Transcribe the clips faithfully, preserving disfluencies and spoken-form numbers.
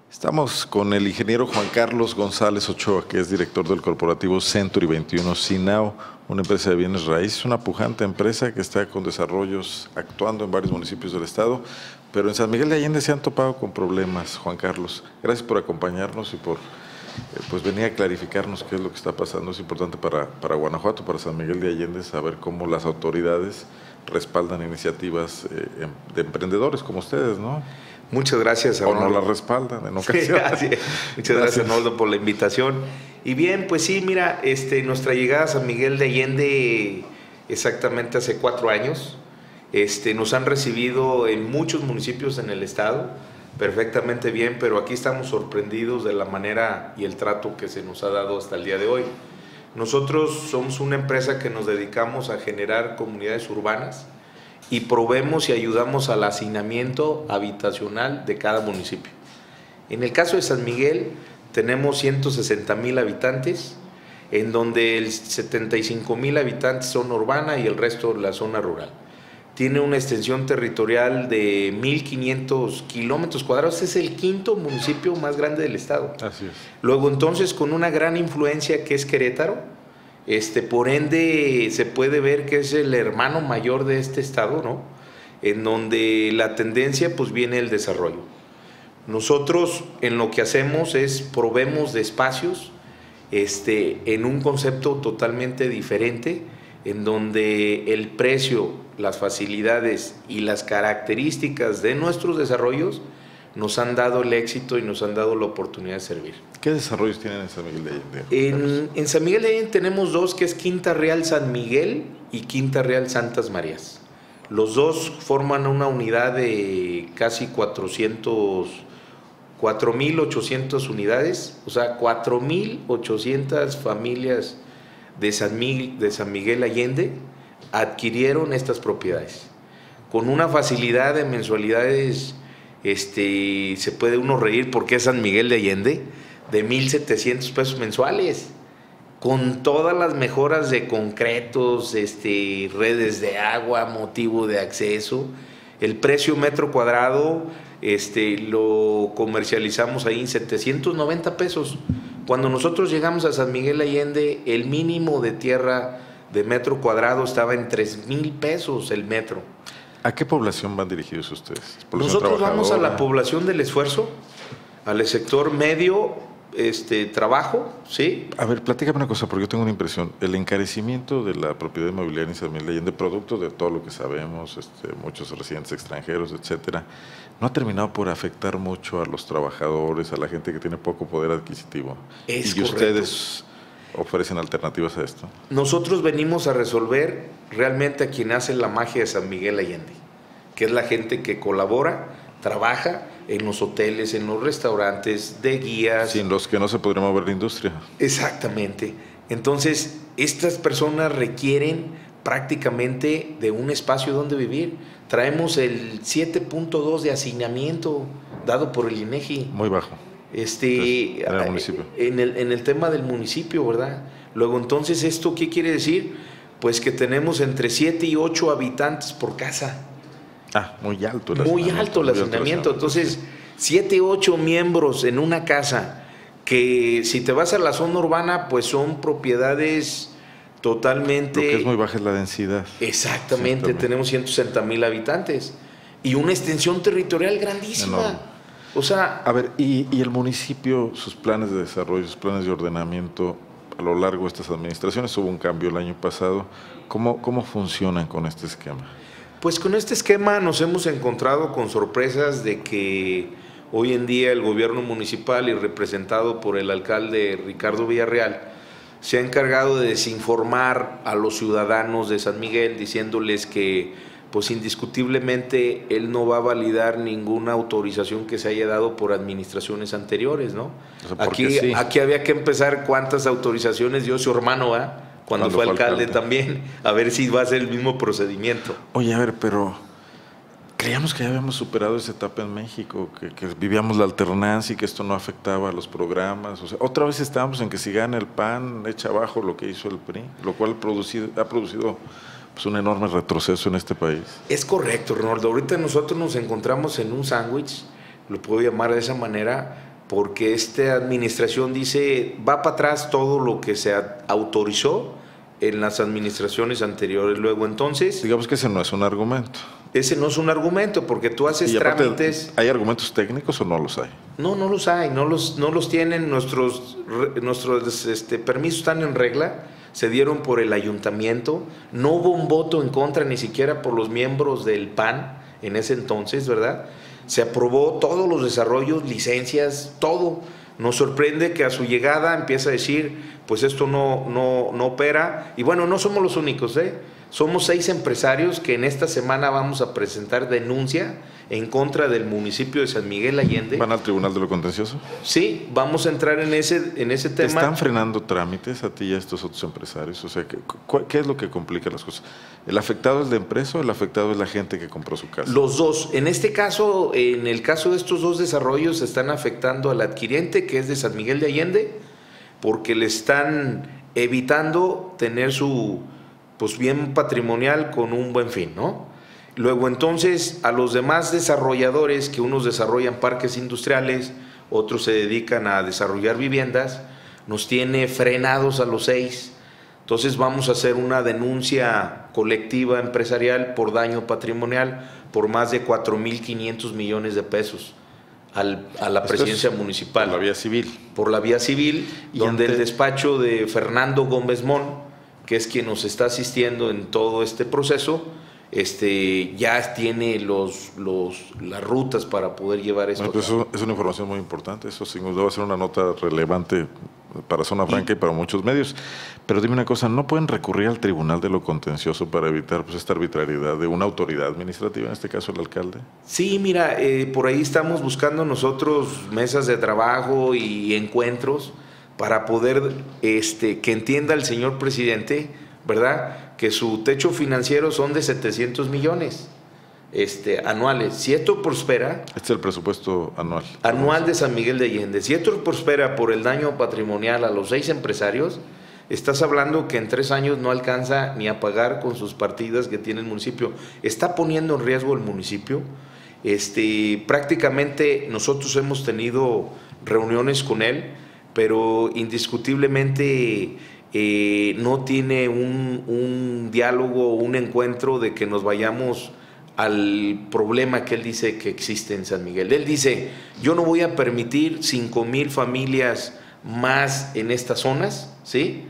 Estamos con el ingeniero Juan Carlos González Ochoa, que es director del corporativo Century veintiuno Sinao, una empresa de bienes raíces, una pujante empresa que está con desarrollos actuando en varios municipios del estado, pero en San Miguel de Allende se han topado con problemas. Juan Carlos, gracias por acompañarnos y por eh, pues venir a clarificarnos qué es lo que está pasando. Es importante para, para Guanajuato, para San Miguel de Allende, saber cómo las autoridades respaldan iniciativas eh, de emprendedores como ustedes, ¿no? Muchas gracias, Arnoldo. O no la respaldan en ocasiones. Sí, muchas gracias, Arnoldo, por la invitación. Y bien, pues sí, mira, este, nuestra llegada a San Miguel de Allende exactamente hace cuatro años. Este, nos han recibido en muchos municipios en el estado, perfectamente bien, pero aquí estamos sorprendidos de la manera y el trato que se nos ha dado hasta el día de hoy. Nosotros somos una empresa que nos dedicamos a generar comunidades urbanas y proveemos y ayudamos al hacinamiento habitacional de cada municipio. En el caso de San Miguel tenemos ciento sesenta mil habitantes, en donde el setenta y cinco mil habitantes son urbana y el resto la zona rural. Tiene una extensión territorial de mil quinientos kilómetros cuadrados, es el quinto municipio más grande del estado. Así es. Luego entonces con una gran influencia que es Querétaro. Este, por ende, se puede ver que es el hermano mayor de este estado, ¿no? En donde la tendencia, pues, viene el desarrollo. Nosotros, en lo que hacemos es proveemos de espacios este, en un concepto totalmente diferente, en donde el precio, las facilidades y las características de nuestros desarrollos nos han dado el éxito y nos han dado la oportunidad de servir. ¿Qué desarrollos tienen en San Miguel de Allende? En, en San Miguel de Allende tenemos dos, que es Quinta Real San Miguel y Quinta Real Santas Marías. Los dos forman una unidad de casi cuatrocientos, cuatro mil ochocientas unidades, o sea, cuatro mil ochocientas familias de San Miguel, de San Miguel Allende adquirieron estas propiedades. Con una facilidad de mensualidades, este, se puede uno reír porque es San Miguel de Allende, de mil setecientos pesos mensuales, con todas las mejoras de concretos, este, redes de agua, motivo de acceso. El precio metro cuadrado este, lo comercializamos ahí en setecientos noventa pesos. Cuando nosotros llegamos a San Miguel Allende, el mínimo de tierra de metro cuadrado estaba en tres mil pesos el metro. ¿A qué población van dirigidos ustedes? Nosotros vamos a la población del esfuerzo, al sector medio, este, trabajo, ¿sí? A ver, platícame una cosa, porque yo tengo una impresión. El encarecimiento de la propiedad inmobiliaria en San Miguel de Allende, producto de todo lo que sabemos, este, muchos residentes extranjeros, etcétera, ¿no ha terminado por afectar mucho a los trabajadores, a la gente que tiene poco poder adquisitivo? Es y correcto. Ustedes ofrecen alternativas a esto. Nosotros venimos a resolver realmente a quien hace la magia de San Miguel Allende, que es la gente que colabora, trabaja en los hoteles, en los restaurantes, de guías. Sin los que no se podría mover la industria. Exactamente. Entonces, estas personas requieren prácticamente de un espacio donde vivir. Traemos el siete punto dos de hacinamiento dado por el INEGI. Muy bajo. Este, en el municipio. En el, en el tema del municipio, ¿verdad? Luego, entonces, ¿esto qué quiere decir? Pues que tenemos entre siete y ocho habitantes por casa. Ah, muy alto el Muy alto el hacinamiento. Entonces, siete, ocho miembros en una casa, que si te vas a la zona urbana, pues son propiedades totalmente... Lo que es muy baja es la densidad. Exactamente, tenemos ciento sesenta mil habitantes y una extensión territorial grandísima. Enorme. O sea... A ver, y, y el municipio, sus planes de desarrollo, sus planes de ordenamiento, a lo largo de estas administraciones, hubo un cambio el año pasado. ¿Cómo, cómo funcionan con este esquema? Pues con este esquema nos hemos encontrado con sorpresas de que hoy en día el gobierno municipal y representado por el alcalde Ricardo Villarreal se ha encargado de desinformar a los ciudadanos de San Miguel, diciéndoles que pues indiscutiblemente él no va a validar ninguna autorización que se haya dado por administraciones anteriores, ¿no? O sea, aquí, sí. aquí había que empezar cuántas autorizaciones dio su hermano, ¿eh? Cuando, Cuando fue, fue alcalde, alcalde también, a ver si va a ser el mismo procedimiento. Oye, a ver, pero creíamos que ya habíamos superado esa etapa en México, que, que vivíamos la alternancia y que esto no afectaba a los programas. O sea, otra vez estábamos en que si gana el P A N, echa abajo lo que hizo el P R I, lo cual producido, ha producido pues, un enorme retroceso en este país. Es correcto, Ronaldo. Ahorita nosotros nos encontramos en un sándwich, lo puedo llamar de esa manera, porque esta administración dice, va para atrás todo lo que se autorizó en las administraciones anteriores. Luego, entonces... Digamos que ese no es un argumento. Ese no es un argumento, porque tú haces y aparte, trámites... ¿hay argumentos técnicos o no los hay? No, no los hay, no los, no los tienen. Nuestros, nuestros este, permisos están en regla, se dieron por el ayuntamiento, no hubo un voto en contra ni siquiera por los miembros del P A N en ese entonces, ¿verdad? Se aprobó todos los desarrollos, licencias, todo. Nos sorprende que a su llegada empieza a decir, pues esto no, no, no opera. Y bueno, no somos los únicos, ¿eh? Somos seis empresarios que en esta semana vamos a presentar denuncia en contra del municipio de San Miguel Allende. ¿Van al Tribunal de lo Contencioso? Sí, vamos a entrar en ese, en ese tema. ¿Te están frenando trámites a ti y a estos otros empresarios? O sea, ¿qué, qué es lo que complica las cosas? ¿El afectado es la empresa o el afectado es la gente que compró su casa? Los dos. En este caso, en el caso de estos dos desarrollos, están afectando al adquiriente, que es de San Miguel de Allende, porque le están evitando tener su pues bien patrimonial con un buen fin, ¿no? Luego, entonces, a los demás desarrolladores, que unos desarrollan parques industriales, otros se dedican a desarrollar viviendas, nos tiene frenados a los seis. Entonces vamos a hacer una denuncia colectiva empresarial por daño patrimonial por más de cuatro mil quinientos millones de pesos al, a la Esto presidencia es municipal. Por la vía civil. Por la vía civil, ¿Y donde ante... el despacho de Fernando Gómez Mon, que es quien nos está asistiendo en todo este proceso, este, ya tiene los, los, las rutas para poder llevar esto. Bueno, pues eso es una información muy importante, eso sin duda va a ser una nota relevante para Zona Franca y, y para muchos medios. Pero dime una cosa, ¿no pueden recurrir al Tribunal de lo Contencioso para evitar pues, esta arbitrariedad de una autoridad administrativa, en este caso el alcalde? Sí, mira, eh, por ahí estamos buscando nosotros mesas de trabajo y encuentros para poder este, que entienda el señor presidente, ¿verdad?, que su techo financiero son de setecientos millones este, anuales. Si esto prospera... Este es el presupuesto anual. Anual de San Miguel de Allende. Si esto prospera por el daño patrimonial a los seis empresarios, estás hablando que en tres años no alcanza ni a pagar con sus partidas que tiene el municipio. Está poniendo en riesgo el municipio. Este, prácticamente nosotros hemos tenido reuniones con él, pero indiscutiblemente eh, no tiene un, un diálogo, un encuentro de que nos vayamos al problema que él dice que existe en San Miguel. Él dice, yo no voy a permitir cinco mil familias más en estas zonas, ¿sí?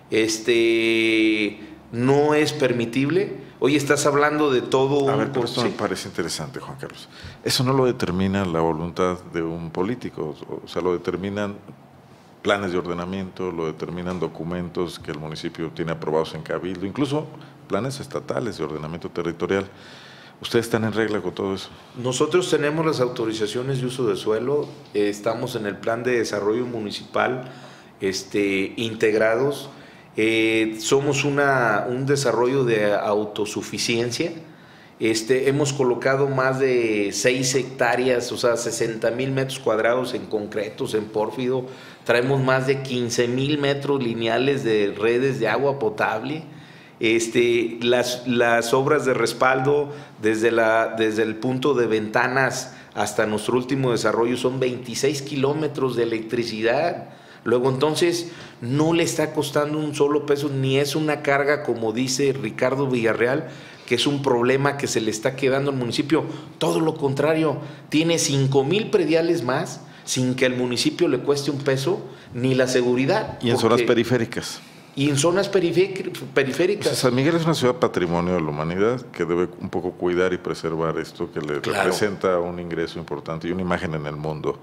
Este, no es permitible. Hoy estás hablando de todo... A un... ver, pero esto sí. me parece interesante, Juan Carlos. Eso no lo determina la voluntad de un político, o sea, lo determinan planes de ordenamiento, lo determinan documentos que el municipio tiene aprobados en cabildo, incluso planes estatales de ordenamiento territorial. ¿Ustedes están en regla con todo eso? Nosotros tenemos las autorizaciones de uso de suelo, eh, estamos en el plan de desarrollo municipal este, integrados, eh, somos una, un desarrollo de autosuficiencia. Este, hemos colocado más de seis hectáreas, o sea, sesenta mil metros cuadrados en concretos, en pórfido. Traemos más de quince mil metros lineales de redes de agua potable. Este, las, las obras de respaldo desde, la, desde el punto de ventanas hasta nuestro último desarrollo son veintiséis kilómetros de electricidad. Luego, entonces, no le está costando un solo peso, ni es una carga, como dice Ricardo Villarreal, que es un problema que se le está quedando al municipio. Todo lo contrario, tiene cinco mil prediales más sin que al municipio le cueste un peso, ni la seguridad. Y en zonas periféricas. Y en zonas periféricas. O sea, San Miguel es una ciudad patrimonio de la humanidad que debe un poco cuidar y preservar esto que le claro. representa un ingreso importante y una imagen en el mundo.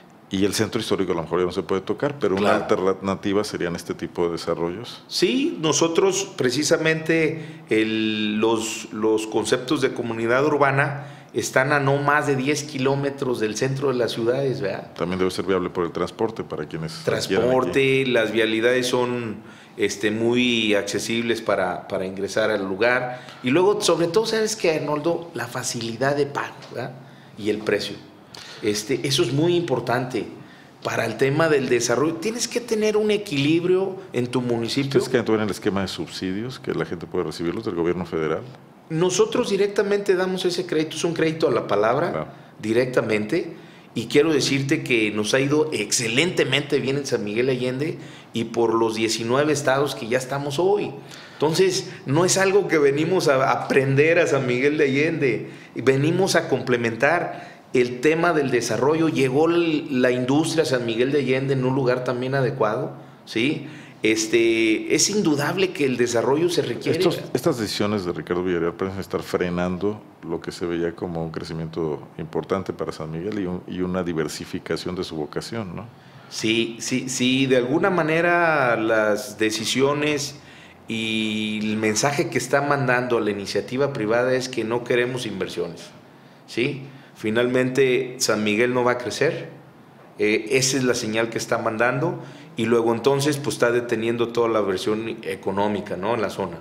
Y el centro histórico a lo mejor ya no se puede tocar, pero claro. una alternativa serían este tipo de desarrollos. Sí, nosotros precisamente el, los, los conceptos de comunidad urbana están a no más de diez kilómetros del centro de las ciudades, ¿verdad? También debe ser viable por el transporte para quienes Transporte, las vialidades son este, muy accesibles para, para ingresar al lugar. Y luego, sobre todo, ¿sabes qué, Arnoldo? La facilidad de pago, ¿verdad? Y el precio. Este, eso es muy importante para el tema del desarrollo. Tienes que tener un equilibrio en tu municipio. ¿Ustedes que entran en el esquema de subsidios que la gente puede recibirlos del gobierno federal? Nosotros directamente damos ese crédito, es un crédito a la palabra, claro. directamente, y quiero decirte que nos ha ido excelentemente bien en San Miguel Allende y por los diecinueve estados que ya estamos hoy. Entonces, no es algo que venimos a aprender a San Miguel de Allende, venimos a complementar el tema del desarrollo. Llegó la industria a San Miguel de Allende en un lugar también adecuado, ¿sí? Este, es indudable que el desarrollo se requiere. Estos, estas decisiones de Ricardo Villarreal parecen estar frenando lo que se veía como un crecimiento importante para San Miguel y, un, y una diversificación de su vocación, ¿no? Sí, sí, sí, de alguna manera las decisiones y el mensaje que está mandando a la iniciativa privada es que no queremos inversiones, ¿sí? Finalmente San Miguel no va a crecer, eh, esa es la señal que está mandando, y luego entonces pues está deteniendo toda la versión económica, ¿no?, en la zona.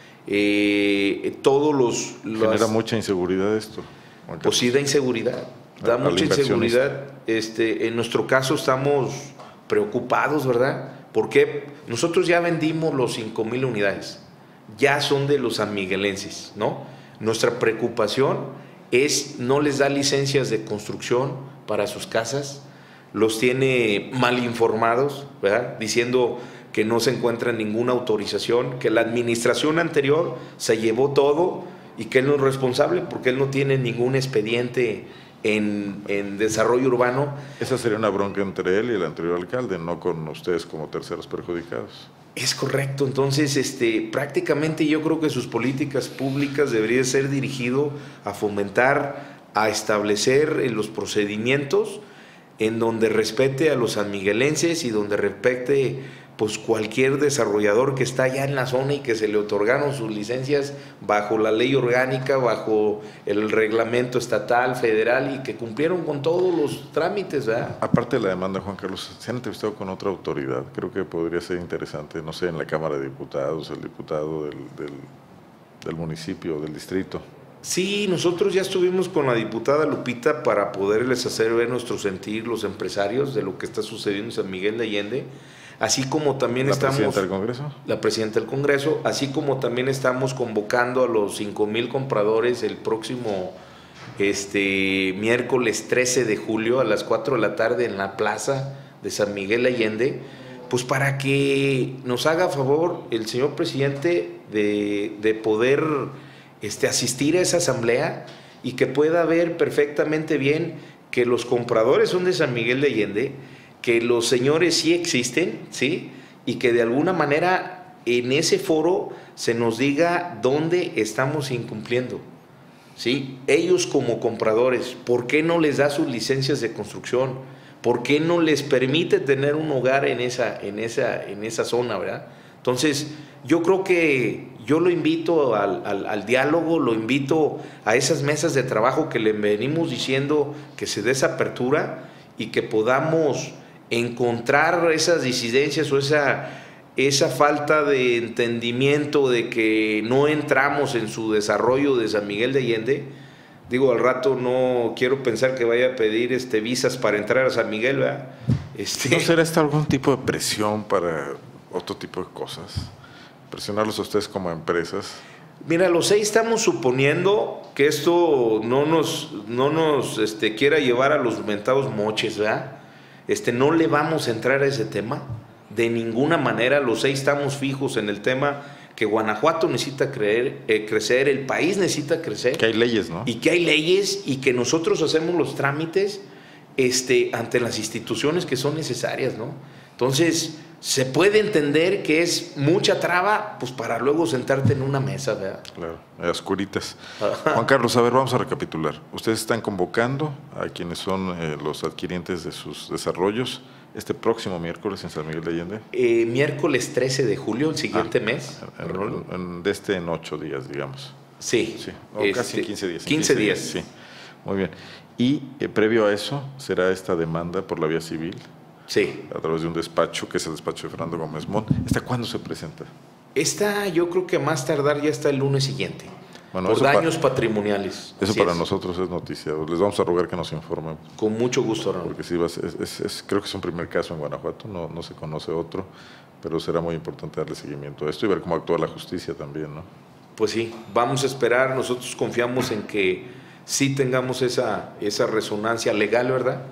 Eh, todos los... Genera las, mucha inseguridad esto. Pues sí da inseguridad, da mucha inseguridad. Este, en nuestro caso estamos preocupados, ¿verdad? Porque nosotros ya vendimos los cinco mil unidades, ya son de los sanmiguelenses, ¿no? Nuestra preocupación es no les da licencias de construcción para sus casas, los tiene mal informados, ¿verdad?, diciendo que no se encuentra ninguna autorización, que la administración anterior se llevó todo y que él no es responsable porque él no tiene ningún expediente en, en desarrollo urbano. Esa sería una bronca entre él y el anterior alcalde, no con ustedes como terceros perjudicados. Es correcto. Entonces, este, prácticamente yo creo que sus políticas públicas deberían ser dirigido a fomentar, a establecer los procedimientos en donde respete a los sanmiguelenses y donde respete pues cualquier desarrollador que está allá en la zona y que se le otorgaron sus licencias bajo la ley orgánica, bajo el reglamento estatal, federal, y que cumplieron con todos los trámites, ¿verdad? Aparte de la demanda, Juan Carlos, ¿se han entrevistado con otra autoridad? Creo que podría ser interesante, no sé, en la Cámara de Diputados, el diputado del, del, del municipio, del distrito. Sí, nosotros ya estuvimos con la diputada Lupita para poderles hacer ver nuestro sentir, los empresarios, de lo que está sucediendo en San Miguel de Allende. Así como también ¿La estamos... presidenta del Congreso? La presidenta del Congreso, así como también estamos convocando a los cinco mil compradores el próximo este, miércoles trece de julio a las cuatro de la tarde en la plaza de San Miguel Allende, pues para que nos haga favor el señor presidente de, de poder este, asistir a esa asamblea y que pueda ver perfectamente bien que los compradores son de San Miguel de Allende, que los señores sí existen, ¿sí?, y que de alguna manera en ese foro se nos diga dónde estamos incumpliendo, ¿sí? Ellos como compradores, ¿por qué no les da sus licencias de construcción? ¿Por qué no les permite tener un hogar en esa, en esa, en esa zona, ¿verdad? Entonces, yo creo que yo lo invito al, al, al diálogo, lo invito a esas mesas de trabajo que le venimos diciendo que se dé esa apertura y que podamos encontrar esas disidencias o esa, esa falta de entendimiento de que no entramos en su desarrollo de San Miguel de Allende. Digo, al rato no quiero pensar que vaya a pedir este, visas para entrar a San Miguel, ¿verdad? Este... ¿No será esta algún tipo de presión para otro tipo de cosas? Presionarlos a ustedes como empresas. Mira, los seis estamos suponiendo que esto no nos, no nos este, quiera llevar a los mentados moches, ¿verdad? Este, no le vamos a entrar a ese tema de ninguna manera. Los seis estamos fijos en el tema que Guanajuato necesita creer, eh, crecer, el país necesita crecer. Que hay leyes, ¿no? Y que hay leyes y que nosotros hacemos los trámites este, ante las instituciones que son necesarias, ¿no? Entonces, se puede entender que es mucha traba, pues para luego sentarte en una mesa, ¿verdad? Claro, a oscuritas. Juan Carlos, a ver, vamos a recapitular. Ustedes están convocando a quienes son eh, los adquirientes de sus desarrollos este próximo miércoles en San Miguel de Allende. Eh, miércoles trece de julio, el siguiente ah, mes. En, en, de este en ocho días, digamos. Sí. sí. O este, casi quince días. quince, quince días. Sí, muy bien. Y eh, previo a eso, ¿será esta demanda por la vía civil? Sí. A través de un despacho, que es el despacho de Fernando Gómez Mont. ¿Esta cuándo se presenta? Esta yo creo que a más tardar ya está el lunes siguiente. Bueno, por daños para, patrimoniales. Eso para es. nosotros es noticia. Les vamos a rogar que nos informen. Con mucho gusto, Raúl. Porque sí, es, es, es, creo que es un primer caso en Guanajuato, no, no se conoce otro, pero será muy importante darle seguimiento a esto y ver cómo actúa la justicia también, ¿no? Pues sí, vamos a esperar. Nosotros confiamos en que sí tengamos esa, esa resonancia legal, ¿verdad?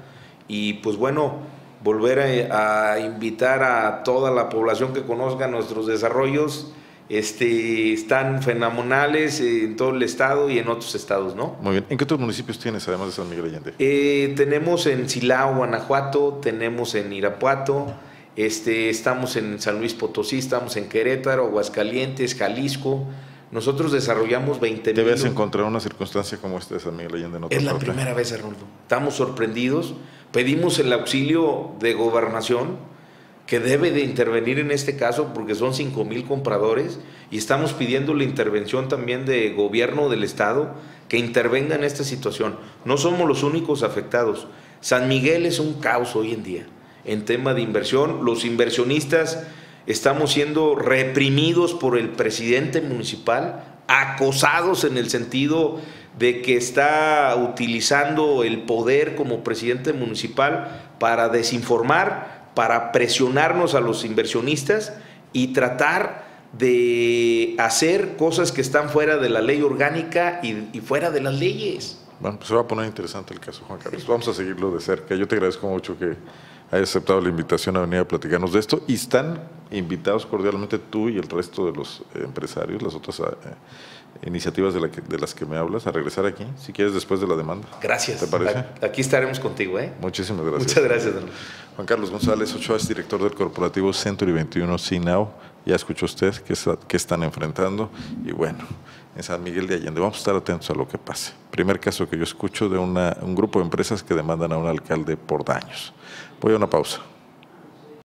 y pues bueno, volver a, a invitar a toda la población que conozca nuestros desarrollos. Este, están fenomenales en todo el estado y en otros estados, ¿no? Muy bien. ¿En qué otros municipios tienes, además de San Miguel Allende? Eh, tenemos en Silao, Guanajuato, tenemos en Irapuato, este, estamos en San Luis Potosí, estamos en Querétaro, Aguascalientes, Jalisco. Nosotros desarrollamos veinte mil. ¿Debes encontrar una circunstancia como esta de San Miguel Allende en otra Es la parte? primera vez, Arnoldo. Estamos sorprendidos. Pedimos el auxilio de Gobernación, que debe de intervenir en este caso porque son cinco mil compradores, y estamos pidiendo la intervención también de gobierno del estado que intervenga en esta situación. No somos los únicos afectados. San Miguel es un caos hoy en día en tema de inversión. Los inversionistas estamos siendo reprimidos por el presidente municipal, acosados en el sentido de que está utilizando el poder como presidente municipal para desinformar, para presionarnos a los inversionistas y tratar de hacer cosas que están fuera de la ley orgánica y, y fuera de las leyes. Bueno, pues se va a poner interesante el caso, Juan Carlos. Vamos a seguirlo de cerca. Yo te agradezco mucho que hayas aceptado la invitación a venir a platicarnos de esto, y están invitados cordialmente tú y el resto de los empresarios, las otras eh, iniciativas de, la que, de las que me hablas, a regresar aquí, si quieres, después de la demanda. Gracias. ¿Te parece? Aquí estaremos contigo, ¿eh? Muchísimas gracias. Muchas gracias, don. Juan Carlos González Ochoa es director del corporativo Century veintiuno Sinao. Ya escuchó usted qué, qué están enfrentando, y bueno, en San Miguel de Allende vamos a estar atentos a lo que pase. Primer caso que yo escucho de una, un grupo de empresas que demandan a un alcalde por daños. Voy a una pausa.